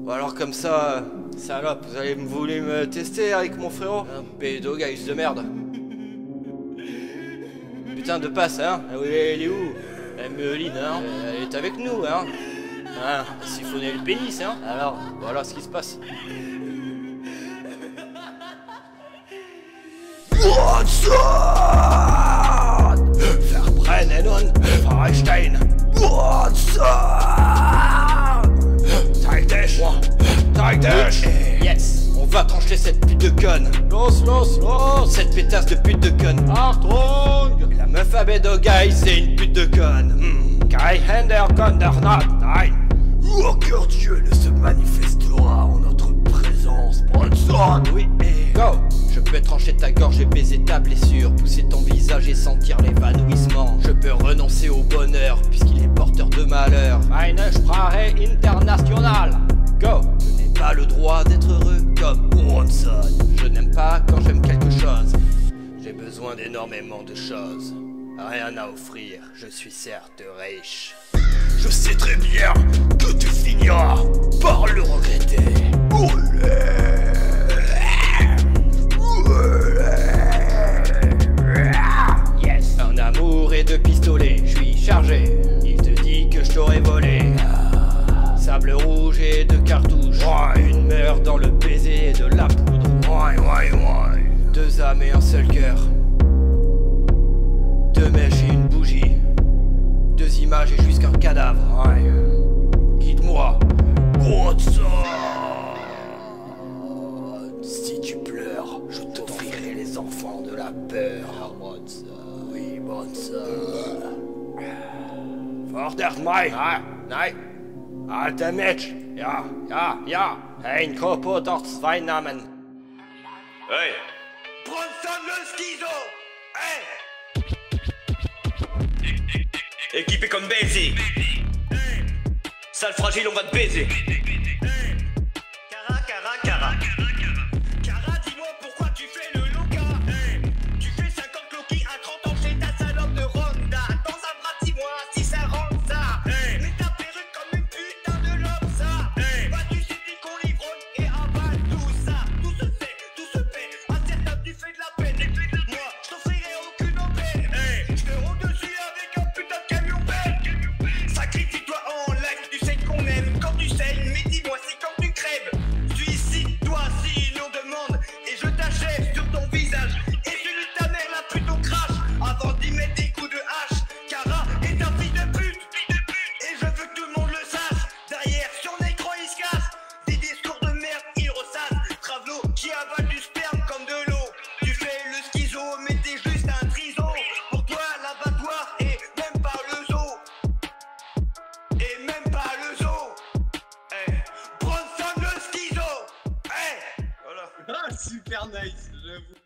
Bon alors comme ça, salope, vous allez voulu me tester avec mon frérot? Un pédo guys de merde. Putain de passe, hein? Elle est où? Emeline, hein? Elle est avec nous, hein? Hein? Siphonner le pénis, hein? Alors, voilà ce qui se passe. Verbrennen und verstehen. Take this. Yes, on va trancher cette pute de conne. Los. Cette pétasse de pute de conne. Achtung. La meuf à Bédo guys, c'est une pute de conne. Kein Händer kann der Nacht, nein. Aucun Dieu ne se manifestera en notre présence, Bronson. Oui, go. Je peux trancher ta gorge et baiser ta blessure, pousser ton visage et sentir l'évanouissement. Je peux renoncer au bonheur puisqu'il est porteur de malheur. Meine Sprache internationale. Go. Je n'ai pas le droit d'être heureux comme Bronson. Je n'aime pas quand j'aime quelque chose. J'ai besoin d'énormément de choses. Rien à offrir, je suis certes riche. Je sais très bien que tu finiras par le regretter. Yes. Un amour et deux pistolets, je suis chargé. Il te dit que je t'aurais volé. Sable rouge et deux cartouches. Une meurt dans le baiser et de la poudre. Deux âmes et un seul cœur. Deux mèches et une bougie. Deux images et jusqu'un cadavre. Guide-moi. Bronson. Si tu pleures, je t'offrirai les enfants de la peur. Bronson. Oui, Bronson. Fordert mij. Nee. Alter Mensch. Ja. Ein Kopo dort zwei Namen. Hey. Bronson le schizo. Hey. Équipé comme baiser. Sale fragile, on va te baiser. Cara. Cara, dis-moi pourquoi tu fais le loca. Tu fais 50 loquis à 30 ans chez ta salope de Ronda. Dans un bras, dis-moi si ça rend ça. Mets ta perruque comme une putain de lobsa. Pas du city qu'on livronne et avale tout ça. Tout se fait, tout se fait. Incertain, tu fais de la peine. Moi, je t'offrirai aucune aubaine. Je te roule dessus avec un putain de camion belle. Sacrifie-toi en live, tu sais qu'on aime quand tu saignes. Mais dis-moi si quand tu crèves. Suicide-toi si l'on demande. Et je t'achève sur ton visage. Et celui de ta mère la pute au crash. Avant d'y mettre des coups de hache. Cara est un fils de pute. Et je veux que tout le monde le sache. Derrière son écran il se cache. Des discours de merde il ressasse. Travelo qui avale du sperme comme de l'eau. Tu fais le schizo mais t'es juste un triso. Pour toi l'abattoir et même pas le zoo. Et même pas le zoo. Bronson le schizo. Voilà. Ah, super nice, j'avoue.